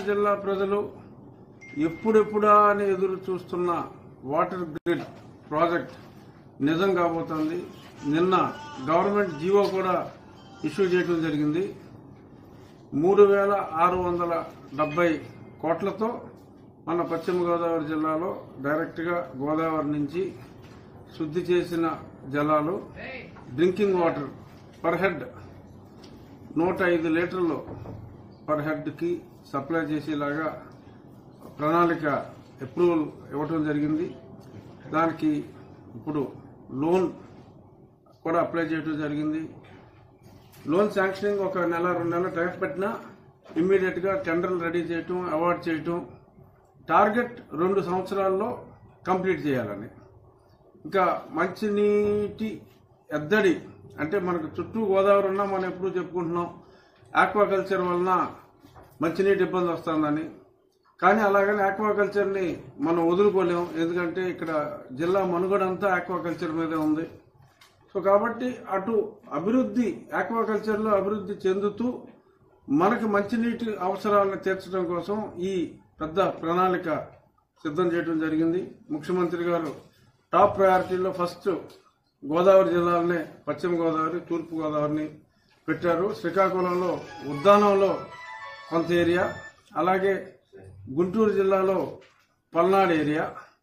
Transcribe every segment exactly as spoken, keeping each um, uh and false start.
జిల్లా ప్రజలు ఎప్పుడెప్పుడా అని ఎదురు చూస్తున్న వాటర్ గ్రిడ్ ప్రాజెక్ట్ నిజం కాబోతోంది. నిన్న గవర్నమెంట్ జీవో కూడా ఇష్యూ చేయడం జరిగింది. మూడు వేల ఆరు వందల డెబ్బై కోట్లతో మన పశ్చిమ గోదావరి జిల్లాలో డైరెక్ట్గా గోదావరి నుంచి శుద్ధి చేసిన జలాలు డ్రింకింగ్ వాటర్ పర్ హెడ్ నూట ఐదు లీటర్లు పర్ హెడ్కి సప్లై చేసేలాగా ప్రణాళిక అప్రూవల్ ఇవ్వటం జరిగింది. దానికి ఇప్పుడు లోన్ కూడా అప్లై చేయడం జరిగింది. లోన్ శాంక్షనింగ్ ఒక నెల రెండు నెలల టైం పెట్టినా ఇమ్మీడియట్గా టెండర్లు రెడీ చేయటం, అవార్డ్ చేయటం, టార్గెట్ రెండు సంవత్సరాల్లో కంప్లీట్ చేయాలని. ఇంకా మంచినీటి ఎద్దడి అంటే మనకు చుట్టూ గోదావరి ఉన్నా మనం ఎప్పుడూ చెప్పుకుంటున్నాం ఆక్వాకల్చర్ వలన మంచినీటి ఇబ్బంది వస్తుందని. కానీ అలాగని ఆక్వాకల్చర్ని మనం వదులుకోలేం, ఎందుకంటే ఇక్కడ జిల్లా మనుగడ అంతా ఆక్వాకల్చర్ మీదే ఉంది. సో కాబట్టి అటు అభివృద్ధి ఆక్వాకల్చర్లో అభివృద్ధి చెందుతూ మనకు మంచినీటి అవసరాలను తీర్చడం కోసం ఈ పెద్ద ప్రణాళిక సిద్ధం చేయడం జరిగింది. ముఖ్యమంత్రి గారు టాప్ ప్రయారిటీలో ఫస్ట్ గోదావరి జిల్లాలనే పశ్చిమ గోదావరి, తూర్పు గోదావరిని పెట్టారు. శ్రీకాకుళంలో ఉద్దానంలో కొంత ఏరియా, అలాగే గుంటూరు జిల్లాలో పల్నాడు ఏరియా,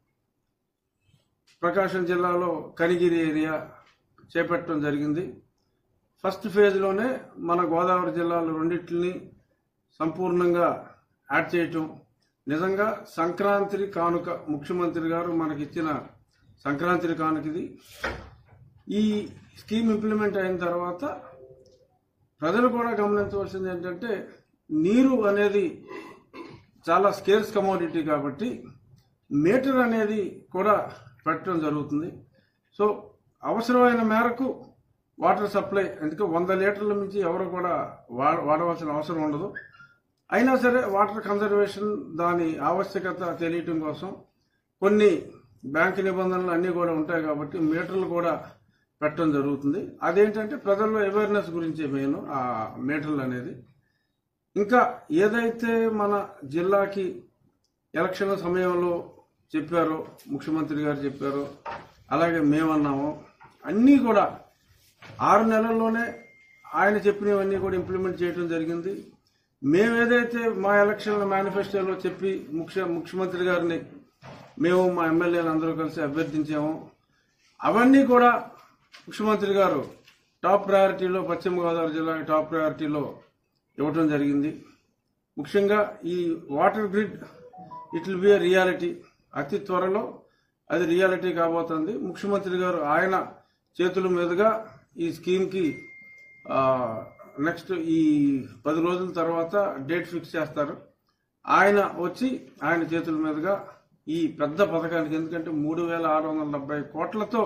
ప్రకాశం జిల్లాలో కనిగిరి ఏరియా చేపట్టడం జరిగింది. ఫస్ట్ ఫేజ్లోనే మన గోదావరి జిల్లాలు రెండింటిని సంపూర్ణంగా యాడ్ చేయటం నిజంగా సంక్రాంతి కానుక. ముఖ్యమంత్రి గారు మనకిచ్చిన సంక్రాంతి కానుక ఇది. ఈ స్కీమ్ ఇంప్లిమెంట్ అయిన తర్వాత ప్రజలు కూడా గమనించవలసింది ఏంటంటే నీరు అనేది చాలా స్కేర్స్ కమోడిటీ కాబట్టి మీటర్ అనేది కూడా పెట్టడం జరుగుతుంది. సో అవసరమైన మేరకు వాటర్ సప్లై, ఎందుకంటే వంద లీటర్ల నుంచి ఎవరు కూడా వాడవలసిన అవసరం ఉండదు. అయినా సరే వాటర్ కన్జర్వేషన్ దాని ఆవశ్యకత తెలియటం కోసం కొన్ని బ్యాంకు నిబంధనలు అన్నీ కూడా ఉంటాయి కాబట్టి మీటర్లు కూడా పెట్టడం జరుగుతుంది. అదేంటంటే ప్రజల్లో అవేర్నెస్ గురించి మెయిన్ ఆ మీటర్లు అనేది. ఇంకా ఏదైతే మన జిల్లాకి ఎలక్షన్ సమయంలో చెప్పారో, ముఖ్యమంత్రి గారు చెప్పారో, అలాగే మేమన్నామో, అన్నీ కూడా ఆరు నెలల్లోనే ఆయన చెప్పినవన్నీ కూడా ఇంప్లిమెంట్ చేయడం జరిగింది. మేమేదైతే మా ఎలక్షన్ మేనిఫెస్టోలో చెప్పి ముఖ్య ముఖ్యమంత్రి గారిని మేము మా ఎమ్మెల్యేలు అందరూ కలిసి అభ్యర్థించాము, అవన్నీ కూడా ముఖ్యమంత్రి గారు టాప్ ప్రయారిటీలో పశ్చిమ గోదావరి జిల్లాకి టాప్ ప్రయారిటీలో ఇవ్వటం జరిగింది. ముఖ్యంగా ఈ water grid it will be a reality. అతి త్వరలో అది రియాలిటీ కాబోతుంది. ముఖ్యమంత్రి గారు ఆయన చేతుల మీదుగా ఈ స్కీమ్కి నెక్స్ట్ ఈ పది రోజుల తర్వాత డేట్ ఫిక్స్ చేస్తారు. ఆయన వచ్చి ఆయన చేతుల మీదుగా ఈ పెద్ద పథకానికి, ఎందుకంటే మూడు వేల ఆరు వందల డెబ్బై కోట్లతో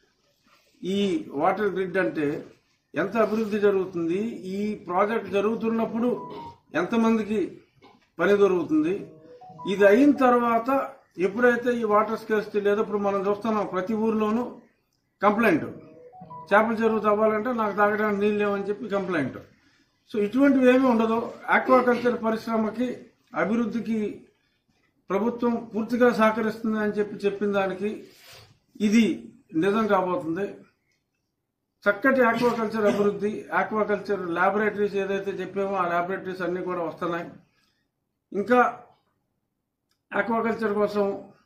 ఈ వాటర్ గ్రిడ్ అంటే ఎంత అభివృద్ధి జరుగుతుంది, ఈ ప్రాజెక్ట్ జరుగుతున్నప్పుడు ఎంతమందికి పని దొరుకుతుంది, ఇది అయిన తర్వాత ఎప్పుడైతే ఈ వాటర్ స్కేర్సిటీ లేదో, ఇప్పుడు మనం చూస్తున్నాం ప్రతి ఊర్లోనూ కంప్లైంట్, చేపల చెరువు తవ్వాలంటే నాకు తాగడానికి నీళ్ళు లేవని చెప్పి కంప్లైంట్. సో ఇటువంటివి ఏమీ ఉండదు. ఆక్వాకల్చర్ పరిశ్రమకి అభివృద్ధికి ప్రభుత్వం పూర్తిగా సహకరిస్తుంది అని చెప్పి చెప్పిన దానికి ఇది నిజం కాబోతుంది. చక్కటి ఆక్వాకల్చర్ అభివృద్ధి, ఆక్వాకల్చర్ ల్యాబొరేటరీస్ ఏదైతే చెప్పామో ఆ ల్యాబొరేటరీస్ అన్నీ కూడా వస్తున్నాయి. ఇంకా ఆక్వాకల్చర్ కోసం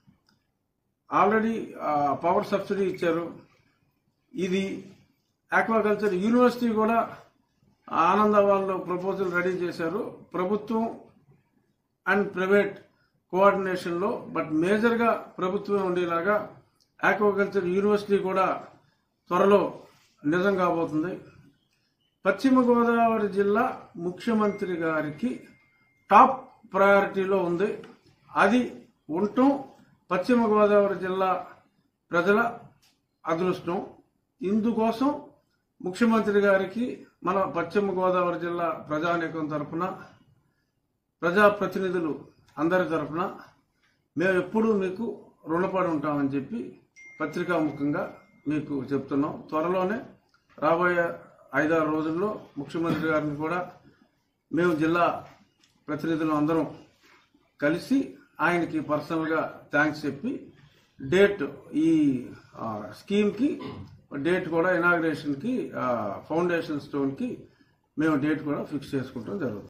ఆల్రెడీ పవర్ సబ్సిడీ ఇచ్చారు. ఇది ఆక్వాకల్చర్ యూనివర్సిటీ కూడా ఆనంద వాళ్ళు ప్రపోజల్ రెడీ చేశారు, ప్రభుత్వం అండ్ ప్రైవేట్ కోఆర్డినేషన్లో. బట్ మేజర్గా ప్రభుత్వమే ఉండేలాగా ఆక్వాకల్చర్ యూనివర్సిటీ కూడా త్వరలో నిజం కాబోతుంది. పశ్చిమ గోదావరి జిల్లా ముఖ్యమంత్రి గారికి టాప్ ప్రయారిటీలో ఉంది. అది ఉండటం పశ్చిమ గోదావరి జిల్లా ప్రజల అదృష్టం. ఇందుకోసం ముఖ్యమంత్రి గారికి మన పశ్చిమ గోదావరి జిల్లా ప్రజానీకం తరఫున, ప్రజాప్రతినిధులు అందరి తరఫున మేము ఎప్పుడూ మీకు రుణపడి ఉంటామని చెప్పి పత్రికాముఖంగా మీకు చెప్తున్నాం. త్వరలోనే రాబోయే ఐదారు రోజుల్లో ముఖ్యమంత్రి గారిని కూడా మేము జిల్లా ప్రతినిధులు అందరం కలిసి ఆయనకి పర్సనల్గా థ్యాంక్స్ చెప్పి డేట్ ఈ స్కీమ్కి డేట్ కూడా ఇనాగ్రేషన్కి ఫౌండేషన్ స్టోన్కి మేము డేట్ కూడా ఫిక్స్ చేసుకుంటాం జరుగుతుంది.